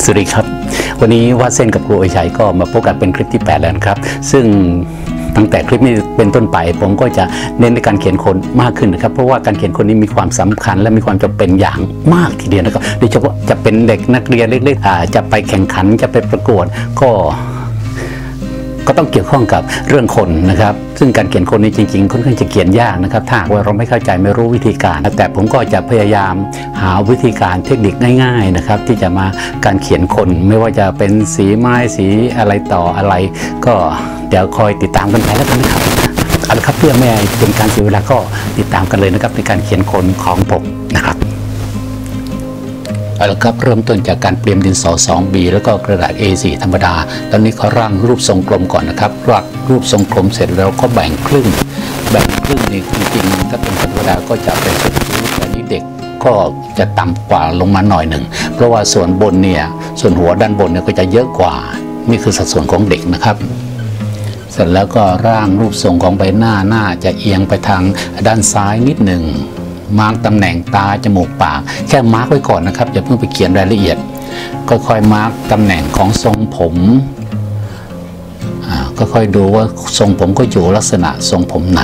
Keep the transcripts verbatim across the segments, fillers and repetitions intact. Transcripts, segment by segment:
สวัสดีครับวันนี้วาดเส้นกับครูโอชัยก็มาพบกันเป็นคลิปที่แปดแล้วนะครับซึ่งตั้งแต่คลิปนี้เป็นต้นไปผมก็จะเน้นในการเขียนคนมากขึ้นนะครับเพราะว่าการเขียนคนนี้มีความสำคัญและมีความจำเป็นอย่างมากทีเดียวนะครับโดยเฉพาะจะเป็นเด็กนักเรียนเล็กๆจะไปแข่งขันจะไปประกวดก็ก็ต้องเกี่ยวข้องกับเรื่องคนนะครับซึ่งการเขียนคนนี้จริงๆค่อนข้างจะเขียนยากนะครับถ้าว่าเราไม่เข้าใจไม่รู้วิธีการแต่ผมก็จะพยายามหาวิธีการเทคนิคง่ายๆนะครับที่จะมาการเขียนคนไม่ว่าจะเป็นสีไม้สีอะไรต่ออะไรก็เดี๋ยวคอยติดตามกันไปแล้วกันนะครับเอาละครับเพื่อไม่ให้เป็นการเสียเวลาก็ติดตามกันเลยนะครับในการเขียนคนของผมนะครับเอาละครับเริ่มต้นจากการเตรียมดินสอ สองบี แล้วก็กระดาษ เอ โฟร์ ธรรมดาตอนนี้เขาร่างรูปทรงกลมก่อนนะครับร่างรูปทรงกลมเสร็จแล้วก็แบ่งครึ่งแบ่งครึ่งนี่จริงๆถ้าเป็นธรรมดาก็จะเป็นส่วนคิ้วแต่นี้เด็กก็จะต่ำกว่าลงมาหน่อยหนึ่งเพราะว่าส่วนบนเนี่ยส่วนหัวด้านบนเนี่ยก็จะเยอะกว่านี่คือสัดส่วนของเด็กนะครับเสร็จแล้วก็ร่างรูปทรงของใบหน้าหน้าจะเอียงไปทางด้านซ้ายนิดหนึ่งมาร์กตำแหน่งตาจมูกปากแค่มาร์กไว้ก่อนนะครับอย่าเพิ่งไปเขียนรายละเอียดค่อยๆมาร์กตำแหน่งของทรงผมก็ค่อยดูว่าทรงผมก็อยู่ลักษณะทรงผมไหน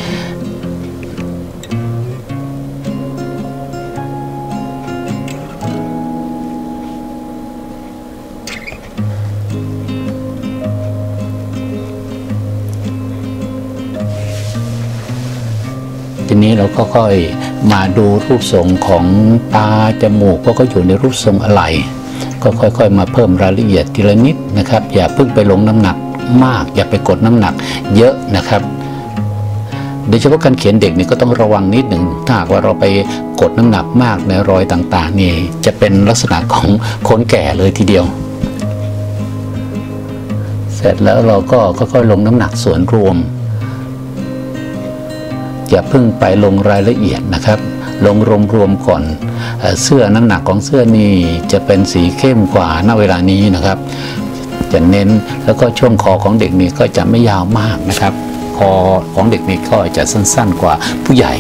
ทีนี้เราก็ค่อยมาดูรูปทรงของตาจมูกก็อยู่ในรูปทรงอะไรก็ค่อยๆมาเพิ่มรายละเอียดทีละนิดนะครับอย่าเพิ่งไปลงน้ำหนักมากอย่าไปกดน้ำหนักเยอะนะครับโดยเฉพาะการเขียนเด็กนี่ก็ต้องระวังนิดหนึ่งถ้าหากว่าเราไปกดน้ำหนักมากในรอยต่างๆนี่จะเป็นลักษณะของคนแก่เลยทีเดียวเสร็จแล้วเราก็ค่อยๆลงน้ำหนักส่วนรวมอย่าเพิ่งไปลงรายละเอียดนะครับลงรวมๆก่อนเสื้อน้ำหนักของเสื้อนี่จะเป็นสีเข้มกว่าณเวลานี้นะครับจะเน้นแล้วก็ช่วงคอของเด็กนี่ก็จะไม่ยาวมากนะครับคอของเด็กนี่ก็จะสั้นๆกว่าผู้ใหญ่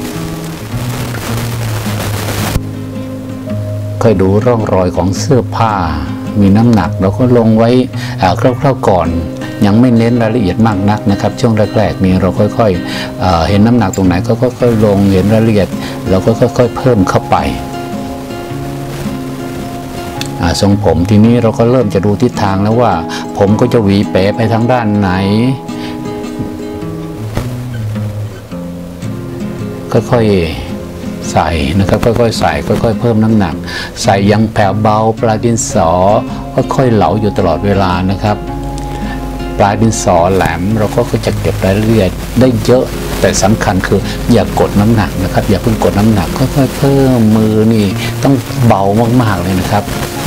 ค่อยดูร่องรอยของเสื้อผ้ามีน้ำหนักเราก็ลงไว้คร่าวๆก่อนยังไม่เน้นรายละเอียดมากนักนะครับช่วงแรกๆนี้เราค่อยๆ เอ่อ เห็นน้ำหนักตรงไหนก็ค่อยๆลงเห็นรายละเอียดเราก็ค่อยๆเพิ่มเข้าไปทรงผมทีนี้เราก็เริ่มจะดูทิศทางแล้วว่าผมก็จะหวีเป๋ไปทางด้านไหนค่อยๆใส่นะครับค่อยๆใส่ค่อยๆเพิ่มน้ำหนักใส่ยังแผ่วเบาปลายดินสอค่อยๆเหลาอยู่ตลอดเวลานะครับปลายดินสอแหลมเราก็จะเก็บรายละเอียดได้เยอะแต่สำคัญคืออย่ากดน้ำหนักนะครับอย่าเพิ่งกดน้ำหนักค่อยๆเพิ่มมือนี่ต้องเบามากๆเลยนะครับ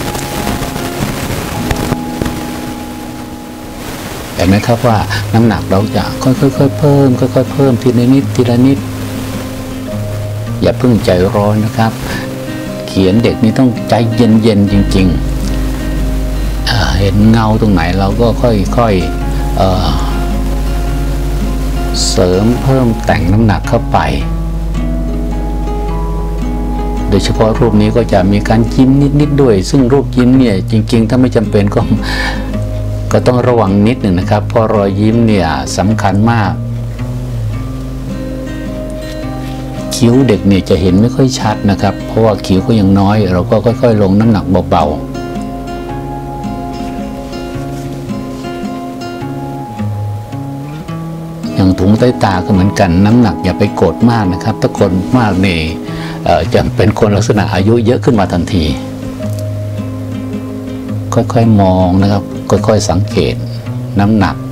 เห็นไหมครับว่าน้ำหนักเราจะค่อยๆเพิ่มค่อยๆเพิ่มทีละนิดทีละนิดอย่าเพิ่งใจร้อนนะครับเขียนเด็กนี่ต้องใจเย็นๆจริงๆเห็นเงาตรงไหนเราก็ค่อยๆ เ, เสริมเพิ่มแต่งน้ำหนักเข้าไปโดยเฉพาะรูปนี้ก็จะมีการยิ้มนิดๆด้วยซึ่งรูปยิ้มเนี่ยจริงๆถ้าไม่จำเป็นก็ก็ต้องระวังนิดหนึ่งนะครับเพราะรอยยิ้มเนี่ยสำคัญมากคิ้วเด็กเนี่ยจะเห็นไม่ค่อยชัดนะครับเพราะว่าคิ้วก็ยังน้อยเราก็ค่อยๆลงน้ำหนักเบาๆอย่างถุงใต้ตาก็เหมือนกันน้ำหนักอย่าไปกดมากนะครับถ้ากดมากเนี่ยจะเป็นคนลักษณะอายุเยอะขึ้นมาทันทีค่อยๆมองนะครับค่อยๆสังเกตน้ำหนัก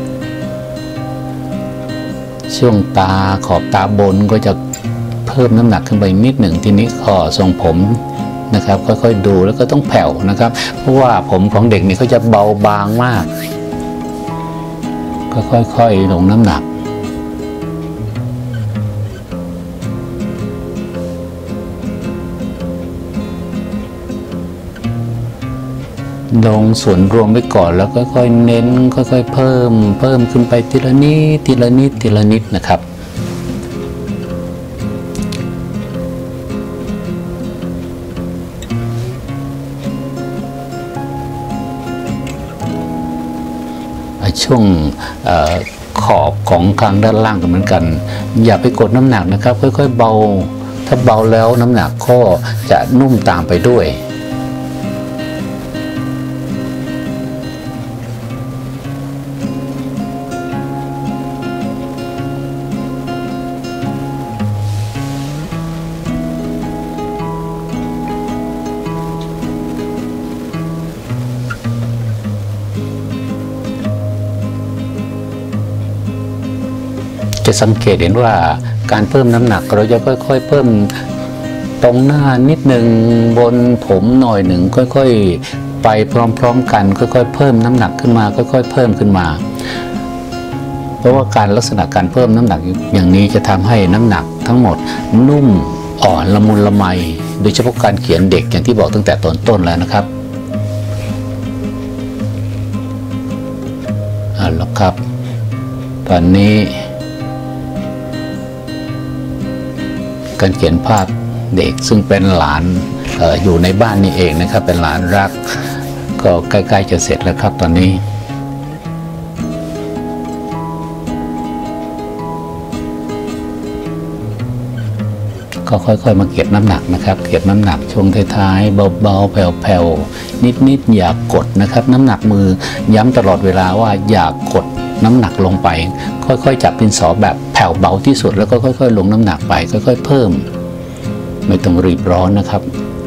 ช่วงตาขอบตาบนก็จะเพิ่มน้ำหนักขึ้นไปนิดหนึ่งทีนี้ข้อทรงผมนะครับค่อยๆดูแล้วก็ต้องแผ่วนะครับเพราะว่าผมของเด็กนี่เขาจะเบาบางมากก็ค่อยๆลงน้ำหนักลงส่วนรวมไว้ก่อนแล้วค่อยๆเน้นค่อยๆเพิ่มเพิ่มขึ้นไปทีละนิดทีละนิดทีละนิดนะครับ ทช่วงขอบของข้างด้านล่างกันเหมือนกันอย่าไปกดน้ำหนักนะครับค่อยๆเบาถ้าเบาแล้วน้ำหนักก็จะนุ่มตามไปด้วยจะสังเกตเห็นว่าการเพิ่มน้ำหนักเราจะค่อยๆเพิ่มตรงหน้านิดหนึ่งบนผมหน่อยหนึ่งค่อยๆไปพร้อมๆกันค่อยๆเพิ่มน้ำหนักขึ้นมาค่อยๆเพิ่มขึ้นมาเพราะว่าการลักษณะการเพิ่มน้ำหนักอย่างนี้จะทำให้น้ำหนักทั้งหมดนุ่มอ่อนละมุนละไมโดยเฉพาะการเขียนเด็กอย่างที่บอกตั้งแต่ตอนต้นแล้วนะครับเอาละครับตอนนี้การเขียนภาพเด็กซึ่งเป็นหลาน อ, ออยู่ในบ้านนี่เองนะครับเป็นหลานรักก็ใกล้ๆจะเสร็จแล้วครับตอนนี้ก็ค่อยๆมาเก็บน้ำหนักนะครับเก็บน้ำหนักช่วงท้ายๆเบาๆแผ่วๆนิดๆอย่ากกดนะครับน้ำหนักมือย้ำตลอดเวลาว่าอย่ากกดน้ำหนักลงไปค่อยๆจับดินสอแบบแผ่วเบาที่สุดแล้วก็ค่อยๆลงน้ำหนักไปค่อยๆเพิ่มไม่ต้องรีบร้อนนะครับ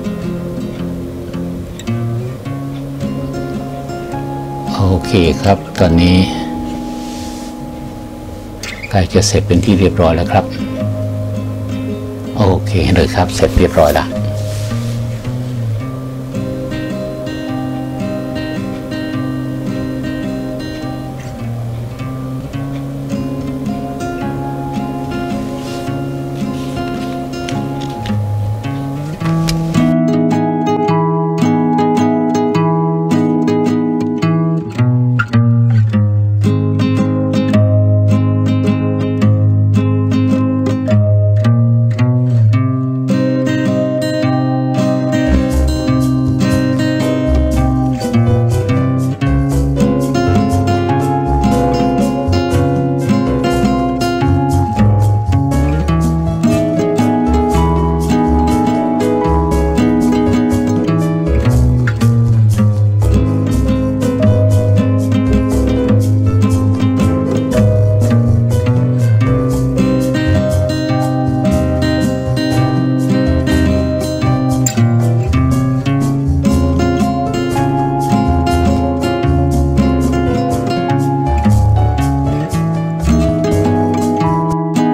โอเคครับตอนนี้ใกล้จะเสร็จเป็นที่เรียบร้อยแล้วครับโอเคเลยครับเสร็จเรียบร้อยแล้ว